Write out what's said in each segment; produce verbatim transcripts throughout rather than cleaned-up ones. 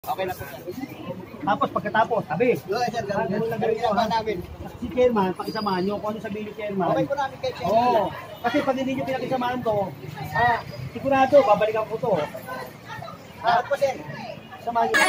Okay na po, sir. Tapos pagkatapos, sabi. Yo, sir, Ah, ganun lang ganun ganun lang ha. namin. Si chairman, pakisamahan nyo kung ano sabihin ni chairman. Okay po namin kay chairman. Oo. Kasi pag hindi nyo pinakisamahan to, ah, sigurado, babalikan ko to. Ah, po, sir. Samahan nyo.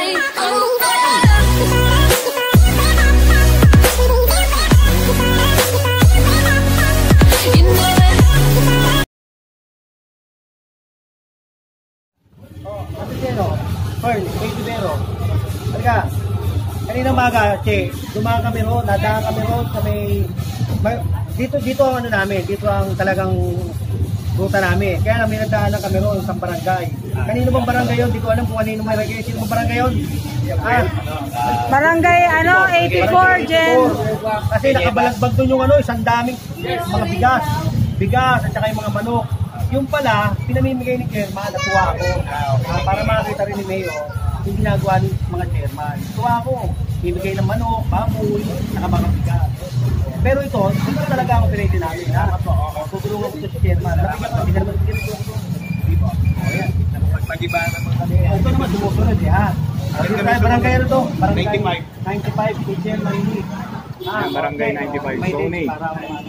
Oh, Ate Zero, Fern, kay Zero. Halika. Kanina umaga, che, dumaan kami ro, nadaan kami ro sa may, may dito dito ang ano namin, dito ang talagang ruta namin. Kaya namin nadaanan kami ro sa barangay. Kanino bang barangay yun? Di ko alam kung kanino may lagay. Sino bang barangay yun? Ah, Barangay ano, eighty-four, Jen. kasi nakabalagbag doon yung ano, isang daming mga bigas. Bigas at saka yung mga manok. Yung pala, pinamimigay ni chairman, natuwa ako. Ah, para makakita rin ni Mayor yung ginagawa ng mga chairman. Natuwa ako. Bibigay ng manok, baboy, saka mga bigas. Pero ito, ito talaga ang operate namin. Ha? Tutulungan ko ito si chairman. Hindi ka naman tinutulungan ko. Hindi po. Ayan. Pag-iba naman kami. Ito naman sumusunod eh ha. Dito tayo, barangay ano to? Barangay ninety-five. ninety-five, si chairman hindi. Ah, Barangay ninety-five, may Tony. date para ano.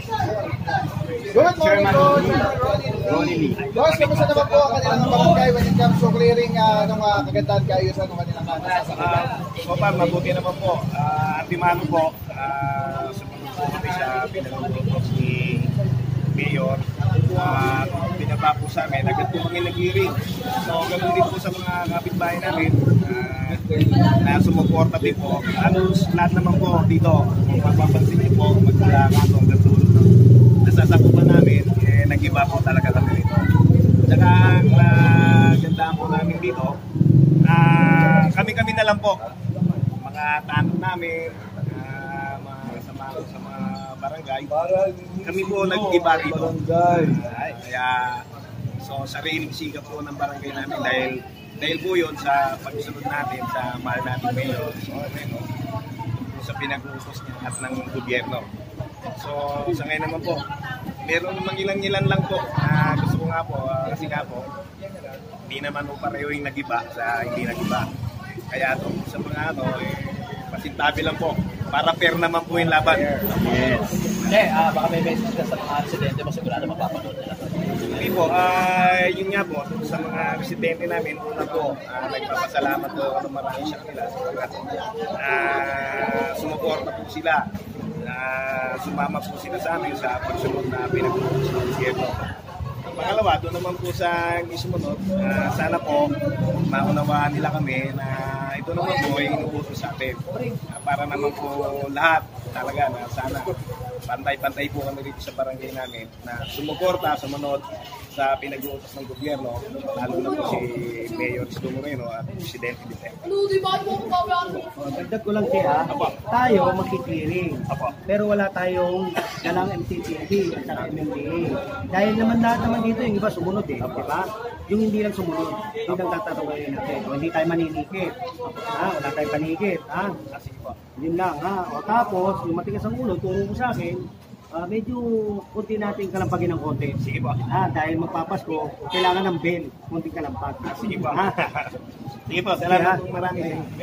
Good morning Chairman po, Ronnie. Sir Ronnie Lee. Ronnie Lee. Boss, kamusta naman po ang kanilang barangay when it comes to clearing uh, nung uh, kagandahan kaayusan ng kanilang nasasakit? Uh, so far, mabuti naman po. Uh, Antimano po, uh, sumunod po kami sa pinag-utos ni Mayor. Uh, binaba po sa amin, agad po kami nag-hearing. So, ganoon din po sa mga kapitbahay namin. Uh, na sumuporta din po. Halos lahat naman po dito, kung mapapansin niyo po, magmula katong gatulo ng nasasakupan namin, eh, nag-iba po talaga kami dito. Tsaka ang uh, gandaan po namin dito, uh, kami-kami na lang po. Mga tanong namin, uh, mga kasama sa mga barangay, kami po nag-iba dito. Uh, kaya, so sariling sikap po ng barangay namin dahil dahil po yun sa pagsunod natin sa mahal natin Mayor, so, ano, sa pinag-utos niya at ng gobyerno. So, sa ngayon naman po, meron namang ilang-ilan lang po na uh, gusto ko nga po, uh, kasi nga po, hindi naman po pareho yung nag-iba sa hindi nag-iba. Kaya ito, sa mga ano, eh, pasintabi lang po, para fair naman po yung laban. Yes. Hindi, uh, baka may message ka sa mga residente mo, sigurado mapapanood nila. Hindi po, uh, yun nga po, sa mga residente namin, una po, uh, nagpapasalamat po ako marami siya kanila sapagkat uh, sumuporta po sila. Uh, sumama po sila sa amin sa pagsunod na pinag-utos ng gobyerno. Pangalawa, doon naman po sa isunod, uh, sana po maunawaan nila kami na ito naman po ay inuutos sa atin. Uh, para naman po lahat talaga na sana pantay-pantay po kami rito sa barangay namin na sumuporta, sumunod sa pinag-uutos ng gobyerno, lalo na po si Mayor Isko Moreno at Presidente Duterte. Oh, dagdag ko lang siya, tayo magki-clearing. Pero wala tayong dalang M T T V at saka M M D A. Dahil naman lahat naman dito yung iba sumunod eh, di ba? Yung hindi lang sumunod, hindi lang tatatawagin natin. O hindi tayo maninikit. Ha? Wala tayong panikit. Ha? Yun lang. Ha? O tapos, yung matigas ang ulo, turo mo sa akin, Uh, medyo kunti natin kalampagin ng konti. Sige po. Ah, dahil magpapasko, kailangan ng bell, kunting kalampag. Sige po. Ha? Sige po, salamat po marami.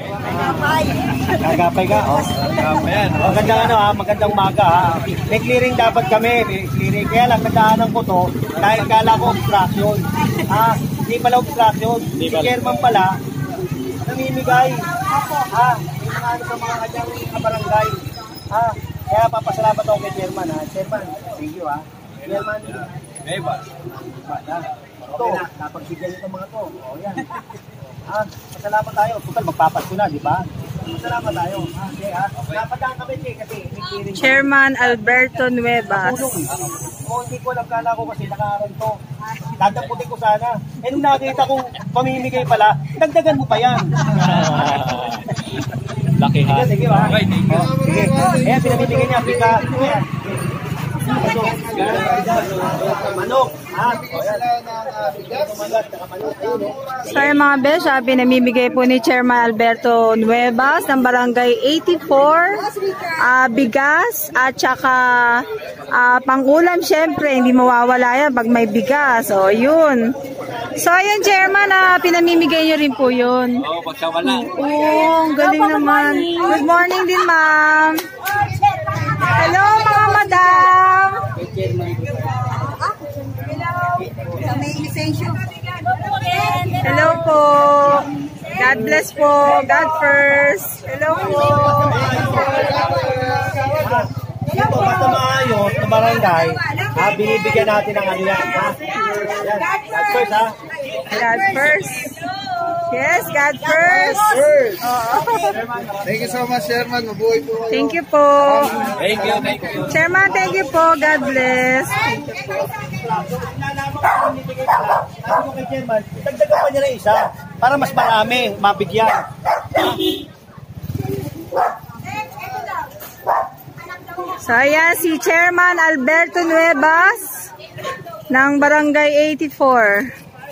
Gagapay ka? Oh. Gagapay yan. Magandang ano ha, magandang umaga ha. May clearing dapat kami, may clearing. Kaya lang, nagdaanan ko to, dahil kala ko obstruction. Ha? Hindi pala obstruction. Si chairman pala, namimigay. Ha? Yung mga ano sa mga kanyang kabarangay. Ha? Kaya papasalamat ako kay chairman ha. Chairman, thank you ha. Chairman, May ba? ito, napagbigyan nito mga to. O yan. Ha, pasalamat tayo. Total, magpapasko na, di ba? Pasalamat tayo. Ha, okay ha. Napadaan kami eh, kasi may clearing. Chairman Alberto Nuevas. O, hindi ko alam, kala ko kasi nakaaral to. Dadamputin ko sana. Eh, nung nakita kong pamimigay pala, dagdagan mo pa yan. Laki ha. Sige, sige ba? Okay, thank you. Sige. Ayan, pinamimigay niya. Pika. Ayan. Manok. Ha? Bibigay sila ng ah, bigas. So yung mga besh, ah, pinamimigay po ni Chairman Alberto Nuevas ng Barangay eighty-four, ah, bigas at saka ah, pang-ulam syempre, hindi mawawala yan pag may bigas. So yun. So ayun Chairman, ah, pinamimigay nyo rin po yun. Oo, pagka wala. Oo, ang galing naman. Good morning din ma'am. Hello mga madam. Hello po. God bless po. God first. Hello po. Ito, basta maayos na barangay, ha, binibigyan natin ng ano yan, ha? Yan, God first, ha? God first. Yes, God first. Oo. Thank you so much, Chairman. Mabuhay po kayo. Thank you po. Thank you, thank you. Chairman, thank you po. God bless. Nalaman ko kung binibigay pala, sabi ko kay Chairman, dagdagan pa niya na isa, para mas marami, mabigyan. So ayan si Chairman Alberto Nuevas ng Barangay eighty-four.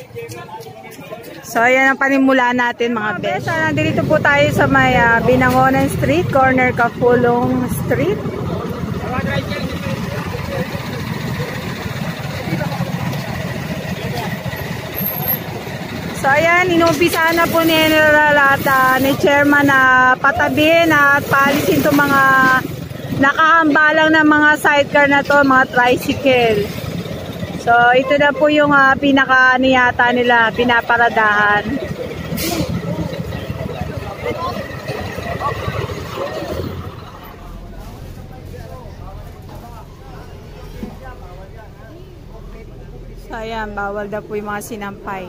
So ayan ang panimula natin mga besh. So, nandito po tayo sa may uh, Binangonan Street, corner Kapulong Street. So ayan, inumpisahan na po ni General at uh, ni Chairman na patabihin at paalisin itong mga nakahambalang ng mga sidecar na to, mga tricycle. So ito na po yung uh, pinaka niyata nila, pinaparadahan. So ayan, bawal daw po yung mga sinampay.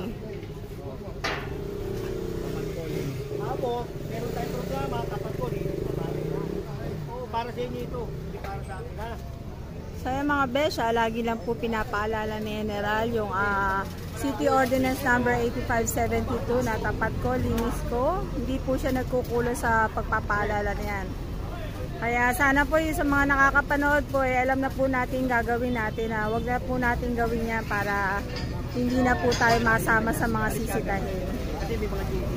Ako, meron tayong programa, kapag ko rin, oh, para sa inyo ito, hindi para sa akin, ha? So yung mga besh, ah, lagi lang po pinapaalala ni General yung ah, City Ordinance number eighty-five seventy-two na tapat ko, linis ko. Hindi po siya nagkukulo sa pagpapaalala na yan. Kaya sana po yung sa mga nakakapanood po, eh, alam na po natin gagawin natin. Ah. Huwag na po natin gawin yan para hindi na po tayo masama sa mga sisitahin. Kasi may mga G D.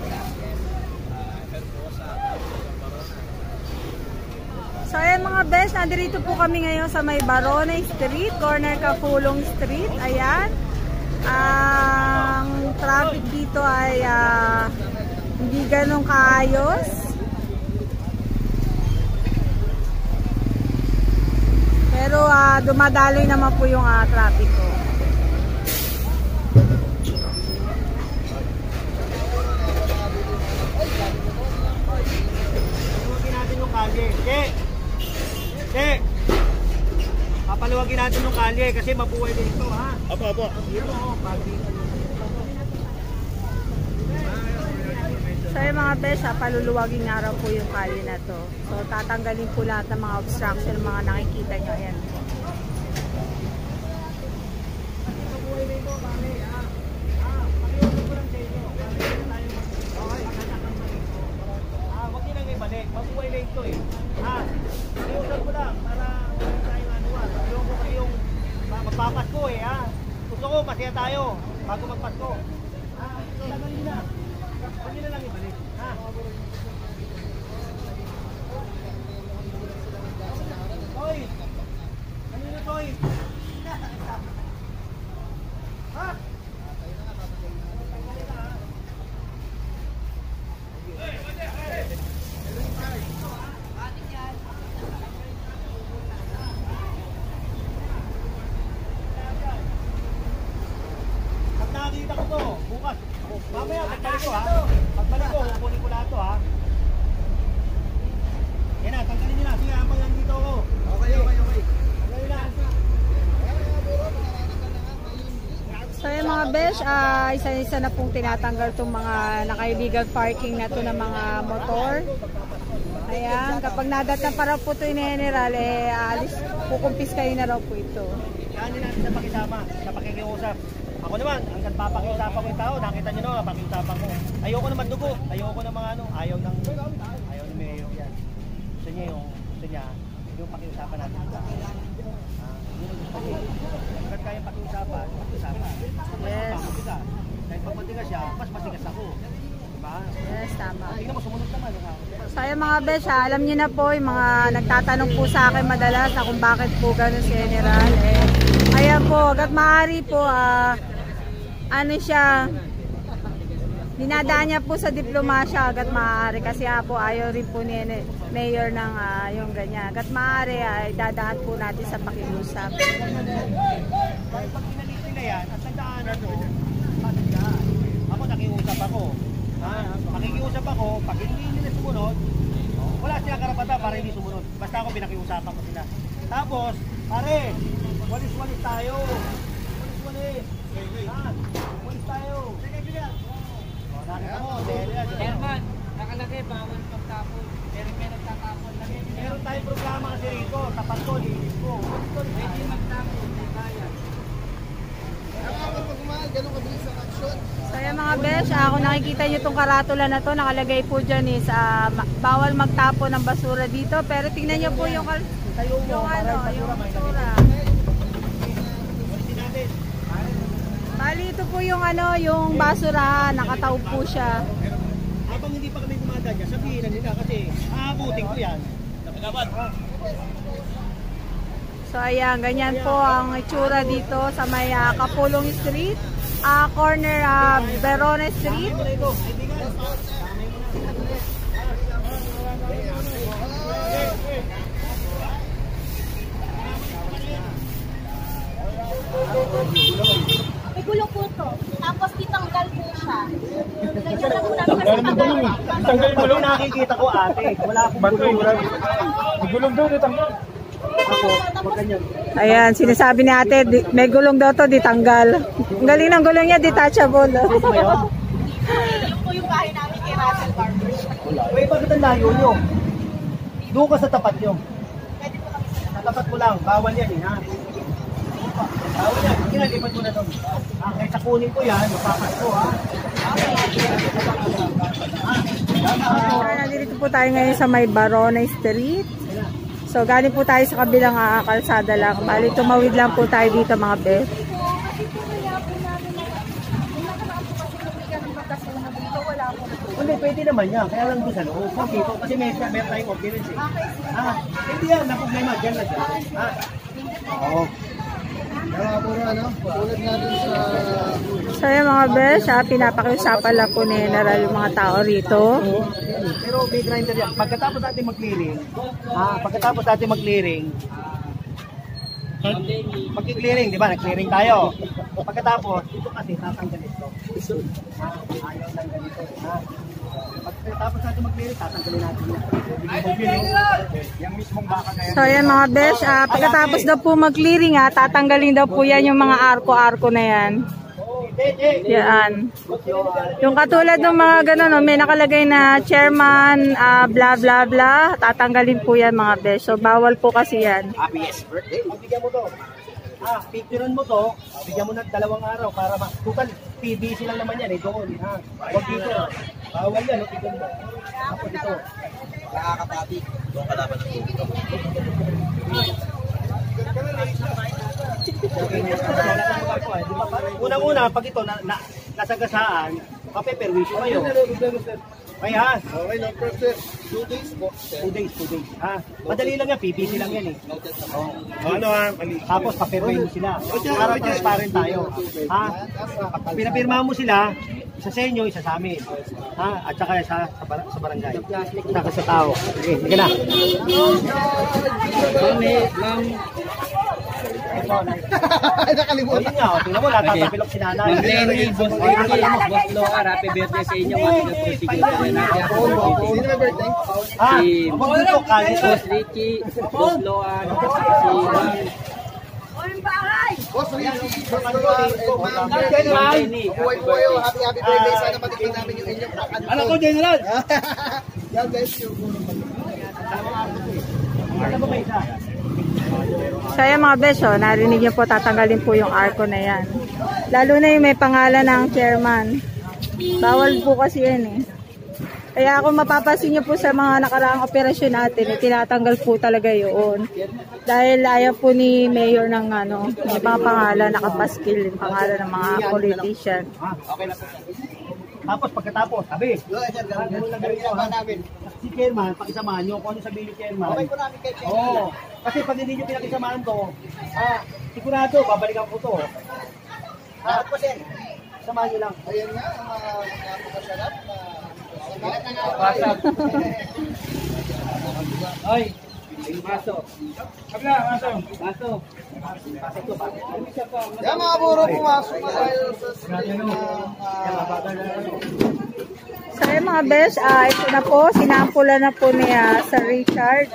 So ayan mga besh, nandito po kami ngayon sa may Baronay Street, corner Kapulong Street. Ayan. Ang traffic dito ay uh, hindi ganun kaayos. Pero uh, dumadaloy naman po yung uh, traffic ko. Papaluwagin natin yung kalye. Che! Che! Papaluwagin natin yung kalye kasi mabuhay din ito, ha? Apo, apo. Dito, oh, pagi. So yung mga besh, ah, paluluwagin nga raw po yung kalye na to. So tatanggalin po lahat ng mga obstruction, mga nakikita nyo. Ayan. Mabuhay din ito, pare, ha? Ah, pakiusap ko lang sa inyo. Okay, ah, huwag nyo lang ibalik. Mabuhay din ito, eh. Ha? Pakiusap ko lang para huwag tayong ano, ha? Ayaw ko kayong magpapasko, eh, ha? Gusto ko, masaya tayo bago magpasko. Ha? Tagalin na. Huwag nyo na lang ibalik. Ha? Toy! Ano na, Toy? Ha? Pag nakakita ko to, bukas. Mamaya, pagbalik ko, ha? Pagbalik ko, kukunin ko lahat to, ha? Yan na, tanggalin nyo na. Sige, habang nandito ako. Okay, okay, okay. Tanggalin na. So yung mga besh, ah, isa-isa na pong tinatanggal itong mga naka-illegal parking na to ng mga motor. Ayan, kapag nadatang para po ito yung General, eh, alis, kukumpis kayo na raw po ito. Yan din natin sa pakisama, sa pakikiusap. Ako naman, hanggang papakiusapan ko yung tao, nakita nyo na, pakiusapan ko. Ayoko naman dugo, ayoko ng mga ano, ayaw ng, ayaw ng mayor yan. Gusto niya yung, gusto niya, yung pakiusapan natin. Ah. Hanggat kaya pakiusapan, pakiusapan. Yes. Matigas. Kahit pag matigas siya, mas matigas ako. Diba? Yes, tama. Tingnan mo, sumunod naman. So ayun mga besh, ah, alam niyo na po yung mga nagtatanong po sa akin madalas na kung bakit po gano'n si General. Eh, ayan po, hanggat maaari po, ah, ano siya, dinadaan niya po sa diplomasya hanggat maaari kasi ah, po ayaw rin po ni Mayor ng ah, yung ganyan. Hanggat maaari ay ah, dadaan po natin sa pakiusap. Kahit pag pinalit nila yan, at nagdaanan ko, bakit ka? Ako nakiusap ako. Ha? Makikiusap ako, pag hindi nila sumunod, wala silang karapatan para hindi sumunod. Basta ako pinakiusapan ko sila. Tapos, pare, walis-walis tayo. Walis-walis. Ha? Walis tayo. Sige, sige. O, nakita mo, Herman, nakalagay bawal pagtapon. Pero may nagtatapon lang yun. meron tayong programa kasi rito. Tapat ko, linis ko. Pwede magtapon, may bayad. Kapag magmahal, ganun kabilis ang action. So ayan mga besh, ah, kung nakikita nyo itong karatula na to, nakalagay po dyan is ah, ma- bawal magtapon ng basura dito. Pero tingnan nyo po yung, kal- yung ano, yung basura. Bali ito po yung ano, yung basura, nakataob po siya. Habang hindi pa kami gumadaan dyan, sabihin na nila kasi aabutin ko yan. So ayan, ganyan po ang itsura dito sa may ah, Kapulong Street, ah, corner ah, Verona Street. May gulong po to. Tapos titanggal po siya. Lagyan lang po namin kasi tanggal. Tanggal mo lang nakikita ko ate. Wala akong gulong. Gulong daw, tanggal. Ako, wag ganyan. Ayan, sinasabi ni ate, di, may gulong daw to, ditanggal. Ang galing ng gulong niya, detachable. Ano ba yun? Yung po yung bahay namin kay Russell Barbershop. Uy, bakit ang layo nyo? Doon ka sa tapat nyo. Pwede po kami sa Sa tapat mo lang, bawal yan eh, ha? Bawal yan, hindi na, lipat mo na doon. Ah, kahit sa kunin ko yan, mapapas ko, ha? So, nandito po tayo ngayon sa may Verona Street. So, galing po tayo sa kabilang uh, kalsada lang. Bali, tumawid lang po tayo dito mga bes. po. Kasi po kaya po namin na yung nakaraan po kasi kung may ganun magkasuna dito, wala po. Hindi, pwede naman yan. Kaya lang doon sa loob. Kung dito, kasi may, may tayong ordinance eh. Ah, hindi yan, na problema. Diyan na siya. Ah, oo. Kaya po ano, tulad natin sa... So, yung mga bes, ah, pinapakiusapan lang po ni General yung mga tao rito. Pero may grinder yan. Pagkatapos natin mag-clearing, ah, pagkatapos natin mag-clearing, mag-clearing, di ba? Nag-clearing tayo. Pagkatapos, ito kasi tatanggal ito. Ah, ayaw lang ganito. Ah. Pagkatapos natin mag-clearing, tatanggalin natin yan. Yung mismong baka na yan. So, yan mga bes, ah, pagkatapos daw po mag-clearing, ah, tatanggalin daw po yan yung mga arko-arko na yan. Yan. Yung katulad ng mga gano'n, no, may nakalagay na chairman, ah, bla bla bla, tatanggalin po yan mga bes. So, bawal po kasi yan. Happy yes birthday. Bigyan mo to. Ah, picturean mo to. Bigyan mo ng dalawang araw para ma... Total, P B C lang naman yan eh. Doon, ha? Huwag dito. Bawal yan, no? Tignan mo. Ako dito. Nakakapati. Doon ka dapat ng dito. Unang-una, pag ito na, na, nasagasaan, mapeperwisyo kayo. Kaya, Okay, no process. Two days po. two days, two days. Ha? Madali lang yan, P P C lang yan eh. Oh. Ano ha? Mali. Tapos paperway mo sila. Para transparent tayo. Ha? Pinapirma mo sila, isa sa inyo, isa sa amin. Ha? At saka sa, sa, bar sa barangay. Saka sa tao. Okay, sige na. Ma'am, Ito, na. O Nakalimutan. yun nga, o, tingnan mo, natatapilok si nanay. Ma'am Lenny, Boss Ricky, Boss Locar, happy birthday sa inyo. Happy birthday sa inyo. Sino na birthday? Ha? Si Abang dito, kaya Boss Ricky, Boss Locar, si Ma'am Boss Ricky, Boss Loar, and Ma'am Jenny. Buhay po kayo. Happy, happy birthday. Sana patignan namin yung inyong Ano ko, General? God bless you. Ano ba ba isa? So, yan mga bes, oh, narinig niyo po, tatanggalin po yung arko na yan. Lalo na yung may pangalan ng chairman. Bawal po kasi yan eh. Kaya kung mapapansin nyo po sa mga nakaraang operasyon natin, eh, tinatanggal po talaga yun. Dahil ayaw po ni Mayor ng ano, may mga pangalan, nakapaskil yung pangalan ng mga politician. Ha? Okay na po. Tapos pagkatapos, sabi, ganun lang gawin ko, ha? Si Chairman, pakisamahan nyo kung ano sabihin ni Chairman. Okay po namin kay Chairman. Oo. Kasi pag hindi nyo pinakisamahan to, ah, sigurado, babalikan ko to. Ah, po, sir. Samahan nyo lang. Ayan nga, ang mga napakasarap na Pasok. Oy, maso. Kabla, maso. Maso. Pasok to pa. yan mga buro, pumasok na tayo sa screen ng So yun mga besh, ah, ito na po, sinampula na po niya sa Richard.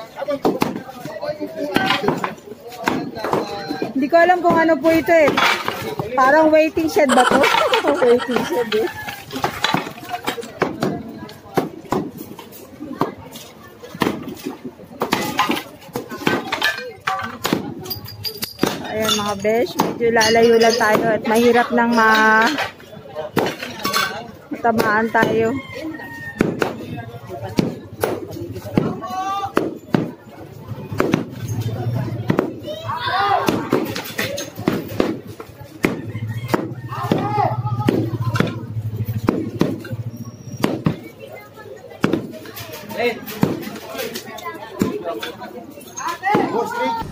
Hindi ko alam kung ano po ito eh. Parang waiting shed ba to? Waiting shed eh. Ayan mga besh, medyo lalayo lang tayo at mahirap nang ma matamaan tayo. Eh, Go straight.